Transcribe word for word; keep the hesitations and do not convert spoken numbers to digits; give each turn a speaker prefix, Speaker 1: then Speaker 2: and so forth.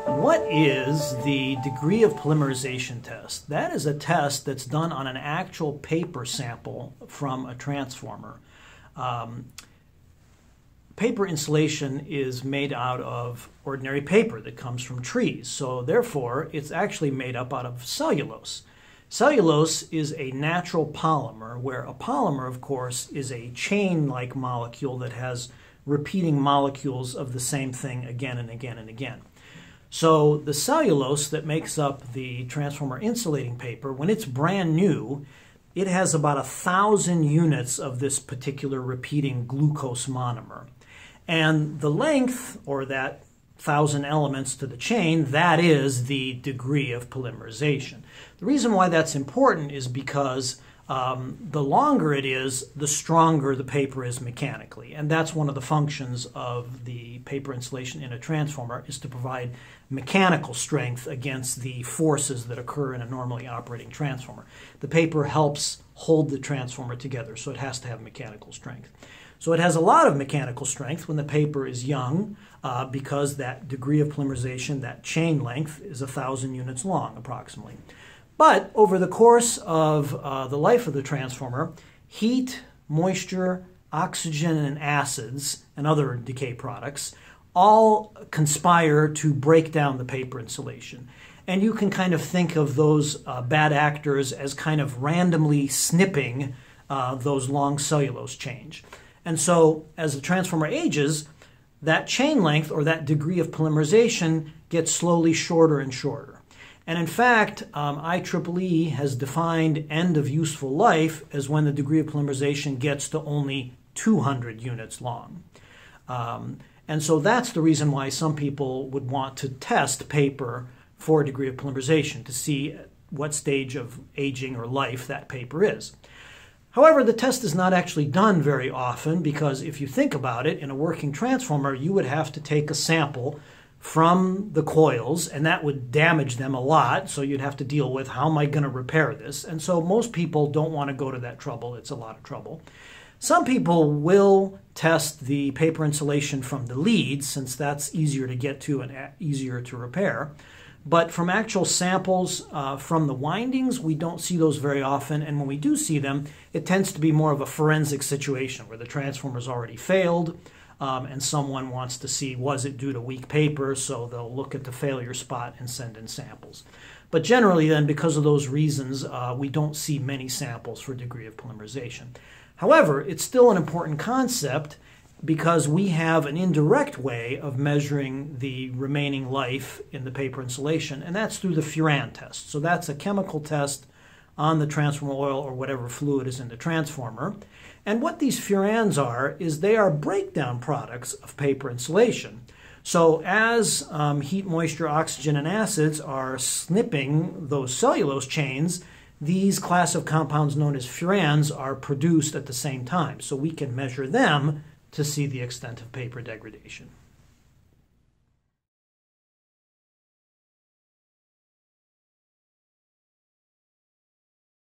Speaker 1: What is the degree of polymerization test? That is a test that's done on an actual paper sample from a transformer. Um, paper insulation is made out of ordinary paper that comes from trees, so therefore it's actually made up out of cellulose. Cellulose is a natural polymer, where a polymer, of course, is a chain-like molecule that has repeating molecules of the same thing again and again and again. So the cellulose that makes up the transformer insulating paper, when it's brand new, it has about a thousand units of this particular repeating glucose monomer. And the length, or that thousand elements to the chain, that is the degree of polymerization. The reason why that's important is because um, the longer it is, the stronger the paper is mechanically. And that's one of the functions of the paper insulation in a transformer, is to provide mechanical strength against the forces that occur in a normally operating transformer. The paper helps hold the transformer together, so it has to have mechanical strength. So it has a lot of mechanical strength when the paper is young, uh, because that degree of polymerization, that chain length, is a thousand units long approximately. But over the course of uh, the life of the transformer, heat, moisture, oxygen, and acids, and other decay products all conspire to break down the paper insulation. And you can kind of think of those uh, bad actors as kind of randomly snipping uh, those long cellulose chains. And so as the transformer ages, that chain length, or that degree of polymerization, gets slowly shorter and shorter. And in fact, um, I triple E has defined end of useful life as when the degree of polymerization gets to only two hundred units long. Um, and so that's the reason why some people would want to test paper for a degree of polymerization, to see what stage of aging or life that paper is. However, the test is not actually done very often, because if you think about it, in a working transformer, you would have to take a sample from the coils, and that would damage them a lot, so you'd have to deal with, how am I going to repair this? And so most people don't want to go to that trouble. It's a lot of trouble. Some people will test the paper insulation from the leads, since that's easier to get to and easier to repair. But from actual samples uh, from the windings, we don't see those very often, and when we do see them, it tends to be more of a forensic situation where the transformer's already failed, um, and someone wants to see, was it due to weak paper, so they'll look at the failure spot and send in samples. But generally then, because of those reasons, uh, we don't see many samples for degree of polymerization. However, it's still an important concept, because we have an indirect way of measuring the remaining life in the paper insulation, and that's through the furan test. So that's a chemical test on the transformer oil or whatever fluid is in the transformer. And what these furans are is they are breakdown products of paper insulation. So as um, heat, moisture, oxygen, and acids are snipping those cellulose chains, these class of compounds known as furans are produced at the same time. So we can measure them to see the extent of paper degradation.